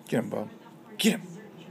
Get him, Bob. Get him.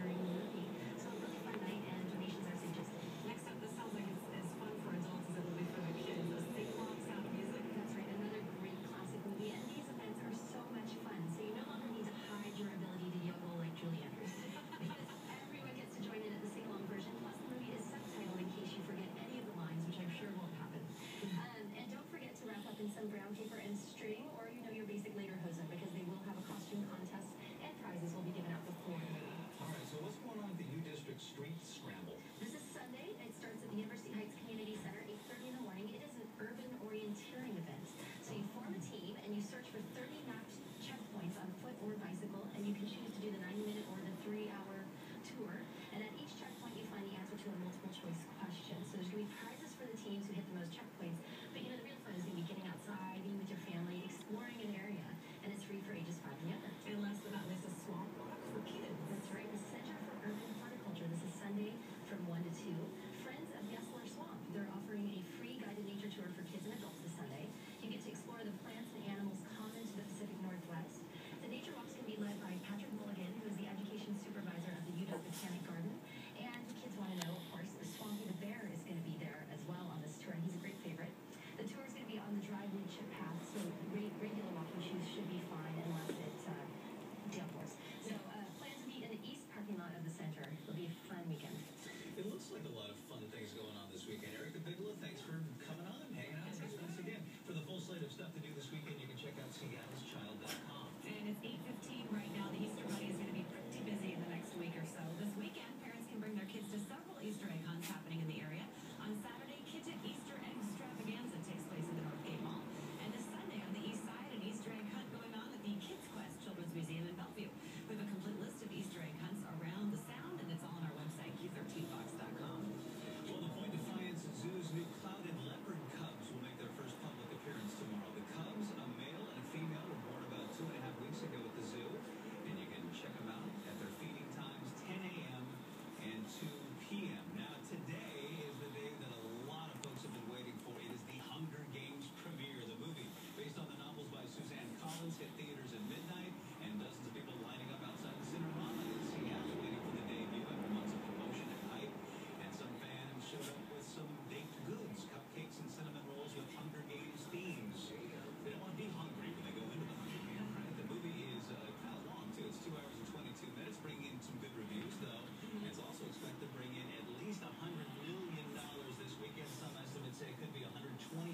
Some brown paper and string, or your basic lederhosen, because they will have a costume contest and prizes will be given out before. All right, so what's going on with the U District Street Scramble? This is Sunday. It starts at the University Heights Community Center, 8:30 in the morning. It is an urban orienteering event. So you form a team and you search for 30 mapped checkpoints on foot or bicycle, and you can choose to do the 90-minute or the 3-hour tour. And at each checkpoint, you find the answer to a multiple choice question. So there's going to be prizes for the teams who hit the most checkpoints. But the real fun is going to be getting outside, being with your family, exploring an area, and it's free for ages 5 and younger. And last but not least, a swamp walk for kids. That's right, the Center for Urban Horticulture. This is Sunday from 1 to 2. Friends of Gessler Swamp, they're offering a free guided nature tour for kids and adults this Sunday. You get to explore the plants and animals common to the Pacific Northwest. The nature walks can be led by Patrick Mulligan, who is the education supervisor of the UW Botanic Garden. And the kids want to know, of course, Swampy the bear is going to be there as well on this tour, and he's a great favorite. The tour is going to be on the dry wood chip path, so regular walking shoes should be fine unless it's downpours. So plan to meet in the east parking lot of the center. It'll be a fun weekend. It looks like a lot of fun things going on this weekend. Erica Bigler, thanks for coming on and hanging out with us once again. For the full slate of stuff to do this weekend, you can check out Seattle'sChild.com. And it's 8:15 right now. The Easter Bunny is going to be pretty busy in the next week or so. This weekend, parents can bring their kids to several Easter egg hunts happening in the area. On Saturday, Kitchen Easter Egg Extravaganza takes place at the Northgate Mall. And this Sunday on the east side, an Easter egg hunt going on at the Kids Quest Children's Museum in Bellevue. We have a complete list of Easter egg hunts around the sound, and it's all on our website, q13fox.com. Well, the Point Defiance Zoo's new clouded leopard cubs will make their first public appearance tomorrow. The cubs, a male and a female, were born about 2.5 weeks ago at the zoo, and you can check them out at their feeding times, 10 a.m. and 2 p.m. Now, today is the day that a lot of folks have been waiting for. It is the Hunger Games premiere. The movie, based on the novels by Suzanne Collins, hit theaters at midnight, and dozens of people lining up outside the Cinerama in Seattle waiting for the debut after months of promotion and hype. And some fans showed up with some baked goods, cupcakes and cinnamon rolls with Hunger Games themes. They don't want to be hungry when they go into the Hunger Games, right? The movie is kind of long, too. It's 2 hours and 22 minutes, bringing in some good reviews, though. It's also expected to bring in at least $100 million this weekend. Some estimates say it could be $125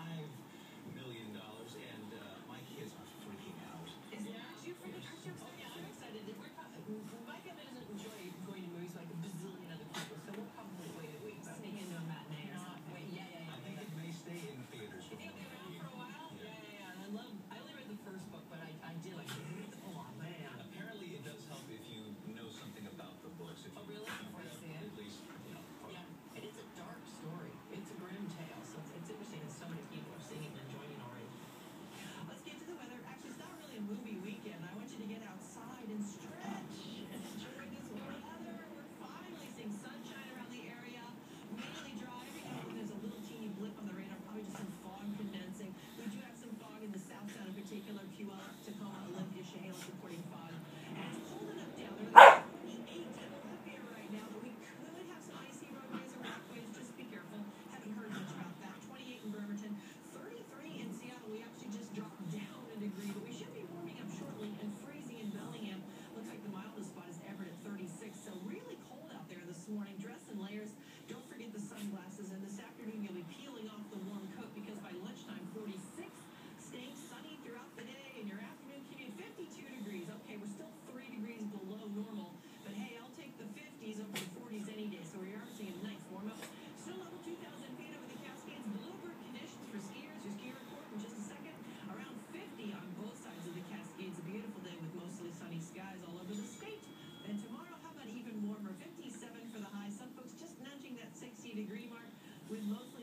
million. And my kids are freaking out. Is that you freaking out? Oh, yeah, I'm excited. My family doesn't enjoy going to movies like a bazillion other people, so we'll probably wait a week. Sneak into a matinee or Not something. wait. Yeah. I think it may stay in theaters for You think one it'll be more around for a year. while? Yeah. I only read the first book, but I did like it. Oh, man. Apparently, it does help if you know something about the books. If you, Oh, really? if you've Before you read see it? at least, part of Yeah. And it's a dark story. It's a grim tale, so it's interesting that so many people are seeing it and enjoying it already. Let's get to the weather. Actually, it's not really a movie weekend. I want you to get outside and stretch and enjoy this weather. We're finally seeing sunshine around the area. Mainly dry. Every now and then there's a little teeny blip on the radar, probably just some fog condensing. We do have some fog in the south side in particular. Puyallup, Tacoma, Olympia, Chehalis reporting fog. And it's cold enough down there. There's 28 up here right now, but we could have some icy roadways or walkways. Just be careful. Haven't heard much about that. 28 in Bremerton, 33 in Seattle. We actually just dropped down a degree, but we should be warming up shortly and freezing in Bellingham. Looks like the mildest spot is Everett at 36. So really cold out there this morning. Dress in layers. Don't forget the sunglasses. And this afternoon you'll be peeling off the warm coat because by lunchtime 46, staying sunny throughout the day, and your afternoon commute 52 degrees. Okay, we're still 3 degrees below normal, but hey, I'll take the 50s over the 40s any day. So we're seeing a nice warm up. Snow level 2,000 feet over the Cascades. Bluebird conditions for skiers. Your ski report in just a second. Around 50 on both sides of the Cascades. A beautiful day with mostly sunny skies all over the state. And tomorrow, how about even warmer? 57 for the high. Some folks just nudging that 60-degree mark with most